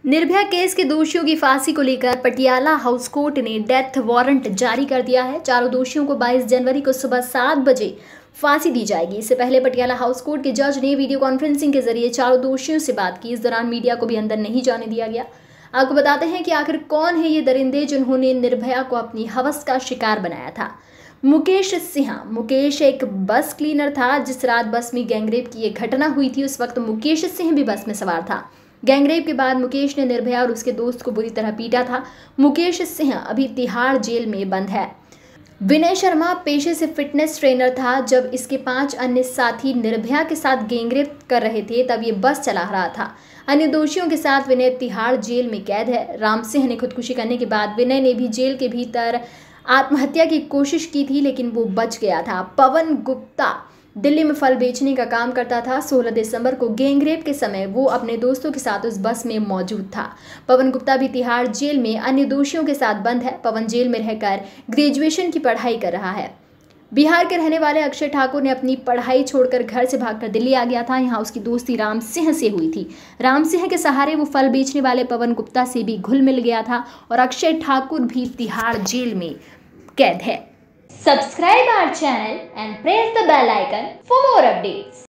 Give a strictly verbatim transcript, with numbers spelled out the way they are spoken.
Nirbhaya case के दोषियों की फांसी को लेकर पटियाला हाउस कोर्ट ने डेथ वारंट जारी कर दिया है। चारों दोषियों को बाईस जनवरी को सुबह सात बजे फांसी दी जाएगी। इससे पहले पटियाला हाउस कोर्ट के जज ने वीडियो कॉन्फ्रेंसिंग के जरिए चारों दोषियों से बात की। इस दौरान मीडिया को भी अंदर नहीं जाने दिया गया। आपको बताते हैं कि आखिर कौन है ये दरिंदे जिन्होंने निर्भया को अपनी हवस का शिकार बनाया था। मुकेश सिंह मुकेश एक बस क्लीनर था। जिस रात बस में गैंगरेप की ये घटना हुई थी, उस वक्त मुकेश सिंह भी बस में सवार था। गैंगरेप के बाद मुकेश ने निर्भया और उसके दोस्त को बुरी तरह पीटा था। मुकेश सिंह अभी तिहाड़ जेल में बंद है। विनय शर्मा पेशे से फिटनेस ट्रेनर था। जब इसके पांच अन्य साथी निर्भया के साथ गैंगरेप कर रहे थे, तब ये बस चला रहा था। अन्य दोषियों के साथ विनय तिहाड़ जेल में कैद है। राम सिंह ने खुदकुशी करने के बाद विनय ने भी जेल के भीतर आत्महत्या की कोशिश की थी, लेकिन वो बच गया था। पवन गुप्ता दिल्ली में फल बेचने का काम करता था। सोलह दिसंबर को गैंगरेप के समय वो अपने दोस्तों के साथ उस बस में मौजूद था। पवन गुप्ता भी तिहाड़ जेल में अन्य दोषियों के साथ बंद है। पवन जेल में रहकर ग्रेजुएशन की पढ़ाई कर रहा है। बिहार के रहने वाले अक्षय ठाकुर ने अपनी पढ़ाई छोड़कर घर से भागकर दिल्ली आ गया था। यहाँ उसकी दोस्ती राम सिंह से हुई थी। राम सिंह के सहारे वो फल बेचने वाले पवन गुप्ता से भी घुल मिल गया था और अक्षय ठाकुर भी तिहाड़ जेल में कैद है। Subscribe our channel and press the bell icon for more updates.